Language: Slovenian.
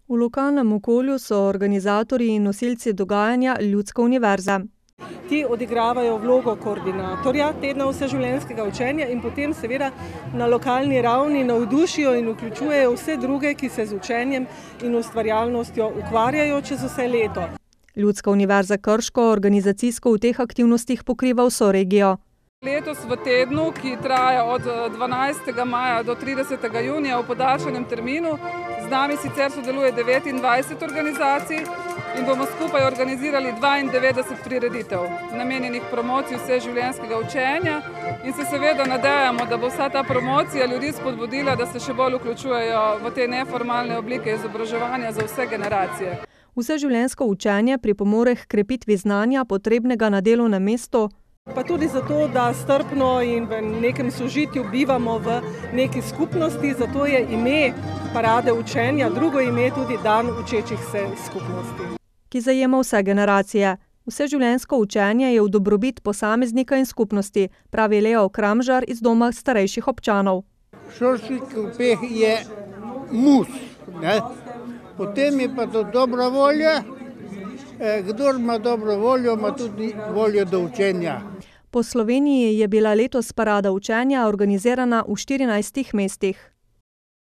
V lokalnem okolju so organizatorji in nosilci dogajanja Ljudska univerza. Ti odigravajo vlogo koordinatorja tedna vseživljenjskega učenja in potem seveda na lokalni ravni navdušijo in vključujejo vse druge, ki se z učenjem in ustvarjalnostjo ukvarjajo čez vse leto. Ljudska univerza Krško organizacijsko v teh aktivnostih pokriva vso regijo. Letos v tednu, ki traja od 12. maja do 30. junija v podaljšanem terminu, z nami sicer sodeluje 29 organizacij in bomo skupaj organizirali 92 prireditev, namenjenih promociji vseživljenjskega učenja in se seveda nadejamo, da bo vsa ta promocija ljudi spodbudila, da se še bolj vključujejo v te neformalne oblike izobraževanja za vse generacije. Vseživljenjsko učenje pripomore h krepitvi znanja, potrebnega na delovnem mestu, pa tudi zato, da strpno in v nekem sožitju bivamo v neki skupnosti, zato je ime parade učenja, drugo ime tudi dan učečih se skupnosti, ki zajema vse generacije. Vseživljenjsko učenje je v dobrobit posameznika in skupnosti, pravi Leo Kramžar iz Doma starejših občanov. Šolski uspeh je mus, ne? Potem je pa to dobra volja. Kdor ima dobro voljo, ima tudi voljo do učenja. Po Sloveniji je bila letos parada učenja organizirana v 14 mestih.